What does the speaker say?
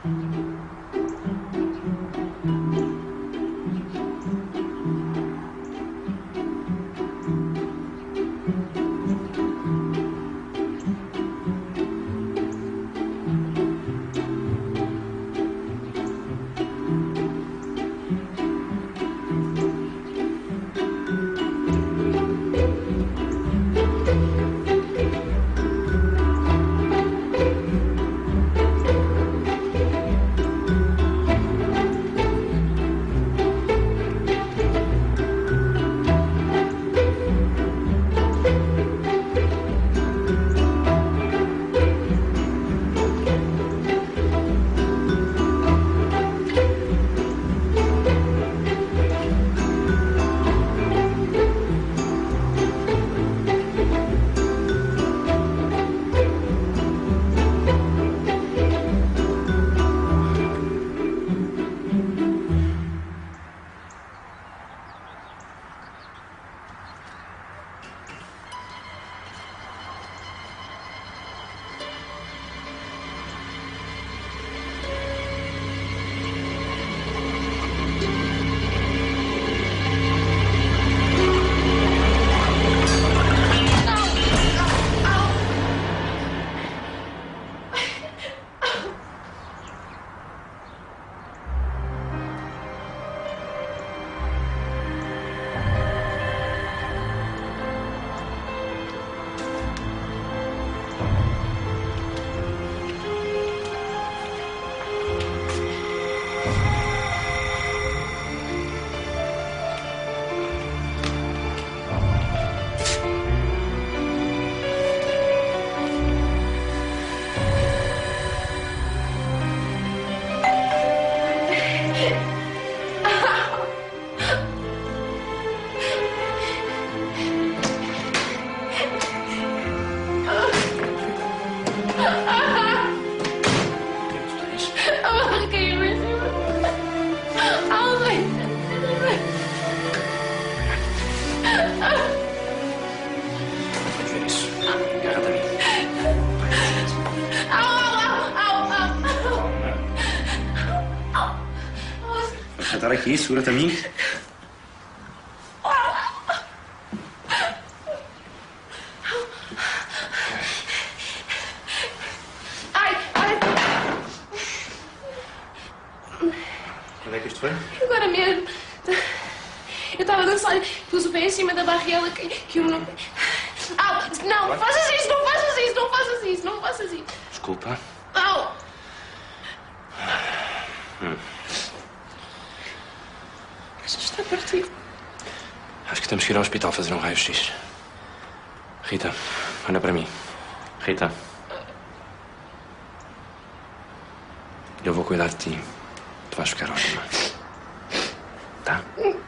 تراكي ايه صورة مين؟ Onde é que isto foi? Agora mesmo. Eu estava a dançar, pus o pé em cima da barriela que eu não... Au! Não, não faças isso, não faças isso, não faças isso, não faças isso. Desculpa. Au! Mas está partido. Acho que temos que ir ao hospital fazer um raio-x. Rita, olha para mim. Rita. Eu vou cuidar de ti. Tu vais ficar ótima. Tá?